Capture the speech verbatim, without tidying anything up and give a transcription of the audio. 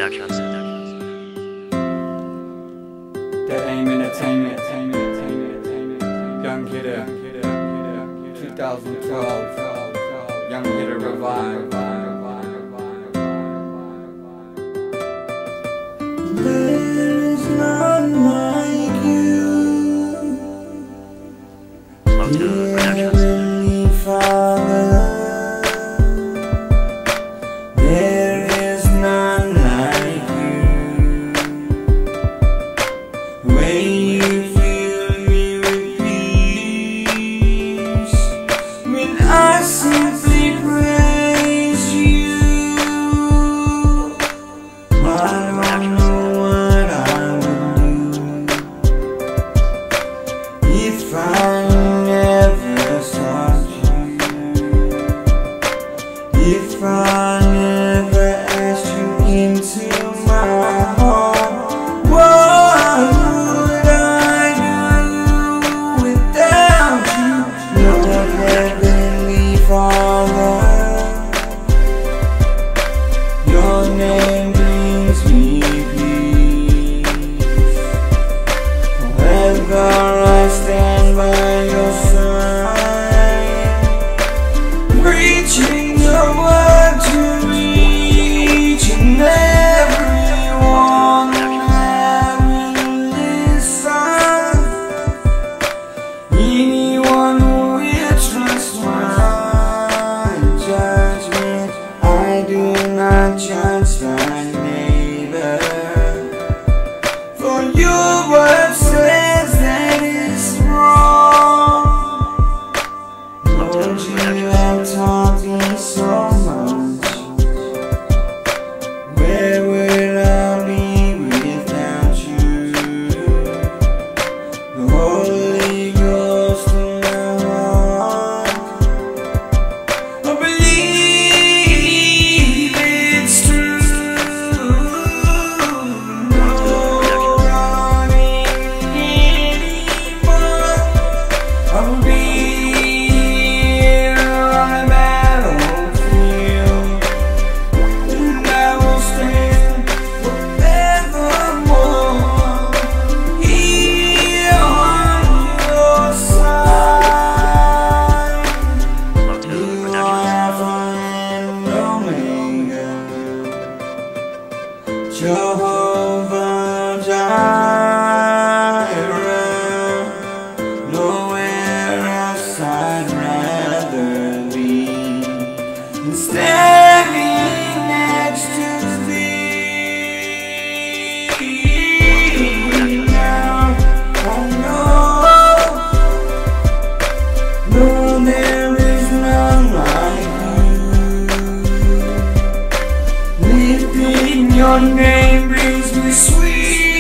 Productions. That aim entertainment, Young Hitta, twenty twelve, Young Hitta revive. There is none like you, dear Heavenly Father. There is none like you, when you fill me with peace, when I simply praise you. I don't know what I would do if I never sought you, if I never asked you into my heart. What would I do without you, Lord Heavenly Father? Your name brings me peace. Forever I stand by your side, preaching your word to each and everyone that will listen. Anyone who will trust my judgment, I do not judge thy neighbor, for your word says that it's wrong. Lord, you have taught me so much. Where would I be without you? The Holy Ghost in my heart, I believe it's true. No running anymore. I will be here on the battlefield, and I will stand forevermore here on your side. You are Alpha and Omega, Jehovah Jireh. Nowhere else I'd rather be than standing next to thee. Now I know, no, there is none like you. Lifting your name brings me sweet